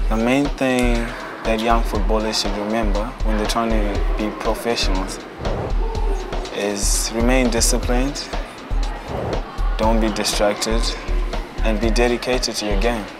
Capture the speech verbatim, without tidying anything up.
The main thing that young footballers should remember when they're trying to be professionals is remain disciplined, don't be distracted, and be dedicated to your game.